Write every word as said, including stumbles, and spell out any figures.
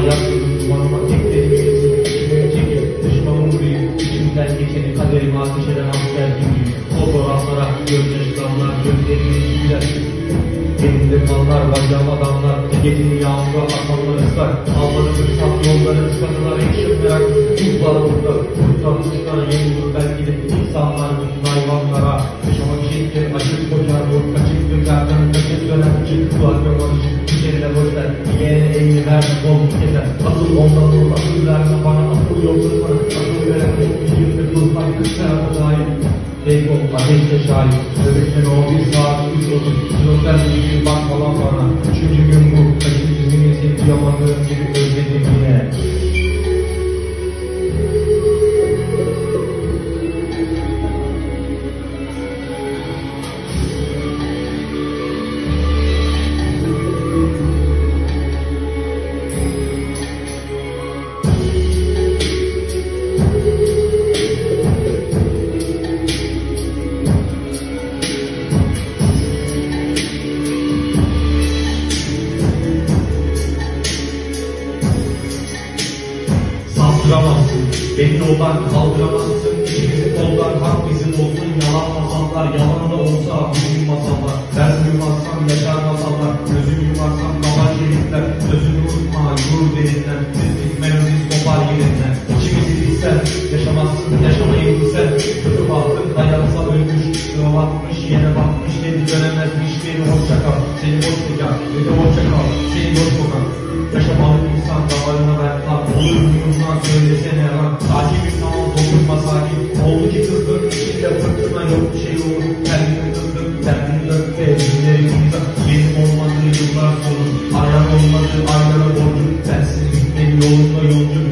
yaktım dumanıma teklerim yenisini içime çekip dışmamı vurayım. İçimden geçeni kaderime ateş eden asker gibiyim. Fotoğraflara gözyaşı damlar, gözlerimin güler. Elimde kanlar, bacağıma damlar. Gecenin yağmuru akanlar ıslak. Almanı fırsat yolları ıslatılar. Ekşim merak buzlar burada. Kurtlar kuşlar yenilir belki de insanlar bütün hayvanlara. Yaşamak içindir açık kocar bu. Kaçık dökerden kaçık dönem çık. Kulak ve barışık içeride boşver. Yeğene elini verme bol keser. Asıl ondan ol, asıl verme bana. Asıl yoldur bana. Asıl veren ol. Yüzümde kurtlar kırk tarafı dair. Beykoz ateşle şahit. Öğretmen o bir saat üç otuz. Sınıflar bir bak falan bana. Üçüncü gün bu. Kaçıncı günü seni yamadığım gibi özledim yine. Saptıramazsın, beni yoldan kaldıramazsın. İkimizi koldan hak bizim olsun. Yalan masallar, yalan da olsa bizim masallar. Ben duymazsam yaşar masallar. Gözümü yumarsam kabar şerifler. Sözümü unutma, yürü derinden. Müzik melodis kopar yerinden. İkimizi bilsen, yaşamazsın, yaşamayı bilsen. Tutup altın, hayatsa ölmüş. Sıra batmış, yere batmış. Dedi dönemezmiş, beni hoşça kal. Seni boş bekar, dedi hoşça kal. Seni boş kokar. Yaşamalı insan damarına verklar. Olur muyum lan söylesene lan. Takibim tamam dokunma sakin. Oldu ki kızdım içinde fırtına yok bir şey olur. Kendimi kızdım kendimi dört ve günlerim imza. Benim olmadığı yıllar sonu. Ayar olmadığı aylara borcu. Sensiz gitmedi yolunda yolcu.